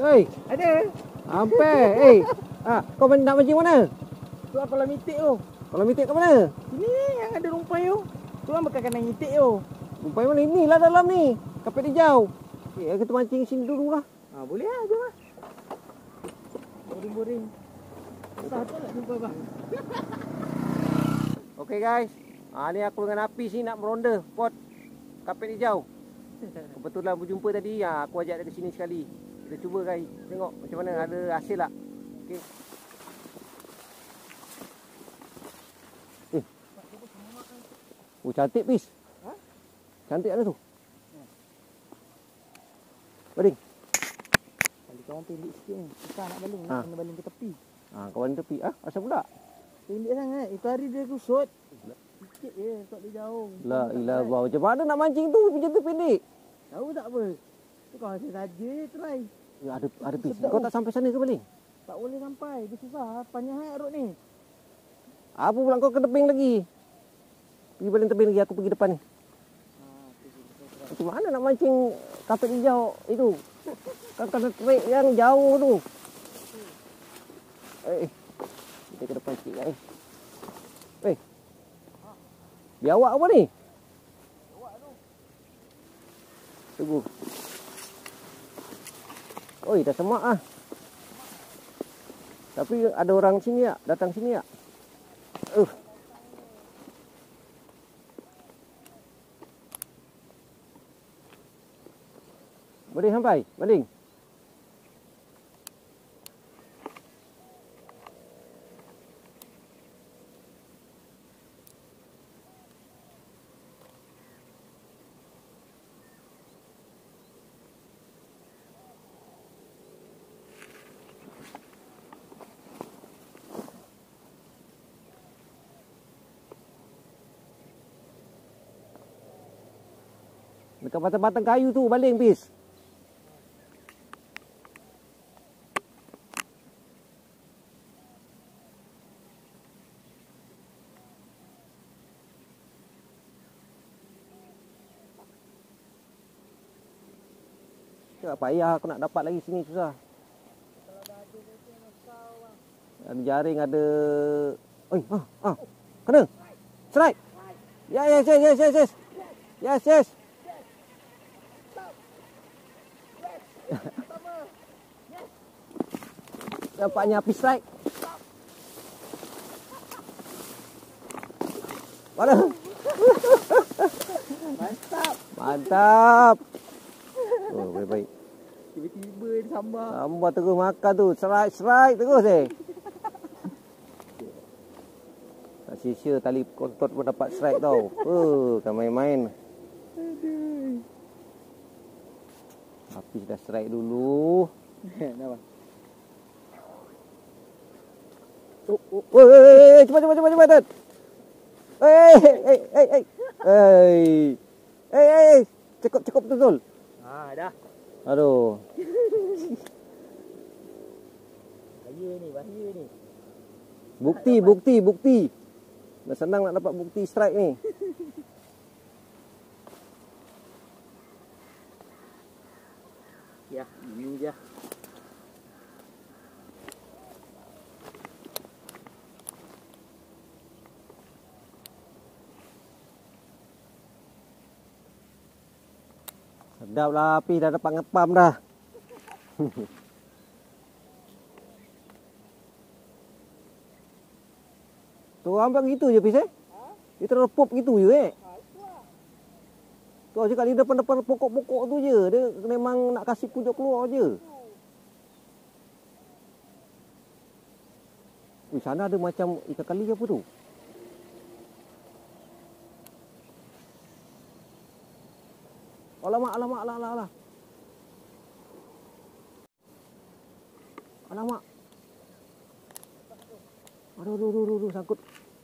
Hei, Ada. sampai. Hei. Kau nak mancing mana? Tu lah kolam itik tu. Kolam itik kat mana? Sini yang ada rumpai tu. Tu lah makan kandang itik tu. Rumpai mana? Inilah dalam ni. Kapet hijau. Kita mancing sini dulu lah. Boleh lah, jom lah. Boring-boring. Satu nak jumpa bang. Okey guys. Ni aku dengan Apis ni nak meronda spot kapet hijau. Kebetulan berjumpa tadi, aku ajak dia ke sini sekali. Kita cuba guys, tengok macam mana, ada hasil tak. Okey. Cantik Pis. Cantik ada tu. Baling. Kali kawan pendek sikit ni. Susah nak baling, nak kena baling ke tepi. Kawan tepi. Asal pula? Pendek sangat. Itu hari dia kusut. Sikit je, tak dia jauh. La ilah Allah. Macam mana nak mancing tu macam tu pendek? Tahu tak apa? Tu kau rasa saja try. Ya, ada Pis. Kau tak sampai sana ke baling? Tak boleh sampai. Dia susah. Panjang sangat rod ni. Apa pula kau ke tebing lagi? Pergi baling tebing lagi, aku pergi depan ni. Macam mana nak mancing kapet hijau itu? Kan kena trek yang jauh tu. Kita ke depan sikit guys. Biawak apa ni? Tunggu. Oi, dah semak ah. Tapi ada orang sini tak? Datang sini tak? Baling sampai? Baling? Dekat batang-batang kayu tu baling Pis. Tak payah aku nak dapat lagi sini susah. Kalau dah ada dia tu masau bang. Ada jaring ada. Kena. Strike. Yes. Dapatnya api strike. Mana? Mantap. Oh, baik-baik. Tiba-tiba dia sambar. Sambar terus makan tu. Strike terus Tak sia-sia tali kontot pun dapat strike tau. Kan main-main. Aduh. Api dah strike dulu. Kenapa? Cepat. Cukup betul. Dah. Aduh. Bahaya ni. Bukti. Dah senang nak dapat bukti strike ni. Ya, ini je. Sedap lah api dah dapat ngepam dah. Tu orang begitu je Pis Dia terlepup gitu je Tu cakap di depan-depan pokok-pokok tu je. Dia memang nak kasih pujuk keluar je. Sana ada macam ikan kali apa tu? Alamak. Aduh, sangkut.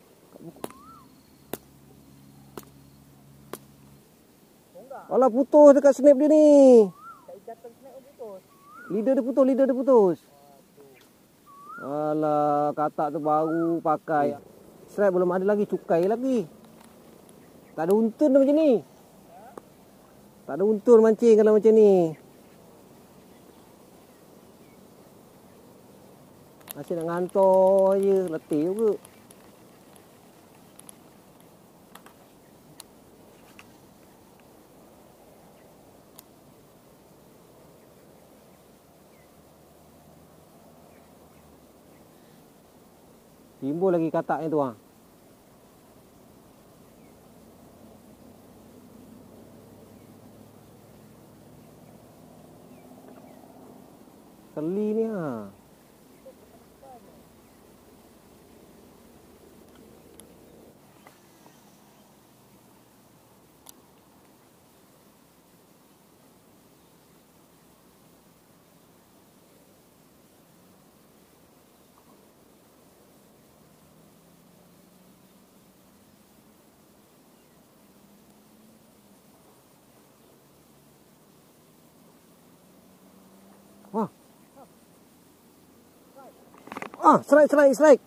Alah, putus dekat snap dia ni. Lidah dia putus. Alah, katak tu baru pakai. Strap belum ada lagi, cukai lagi. Tak ada untun macam ni. Tak ada untun mancing kalau macam ni. Asyik nak ngantor je, letih juga. Timbul lagi kataknya tu ah. Keli ni ah. Wah. Strike.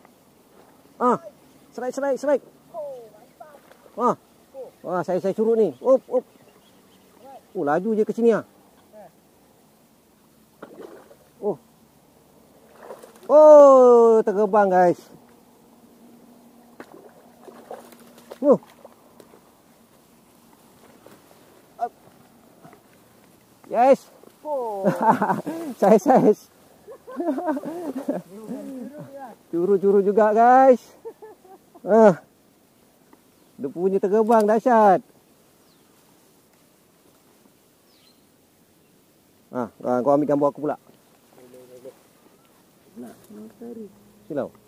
Strike. Wah. Wah, saya suruh ni. Op. Oh, laju je ke sini ah. Oh, terbang guys. Yes. Size. Curu juga guys. Dia punya terbang dahsyat. Kau ambil gambar aku pula. Nak, tarik. Silau.